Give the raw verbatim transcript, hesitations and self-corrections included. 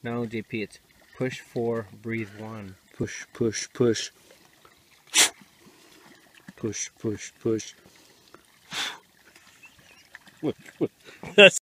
No, J P, it's push four, breathe one. Push, push, push. Push, push, push. That's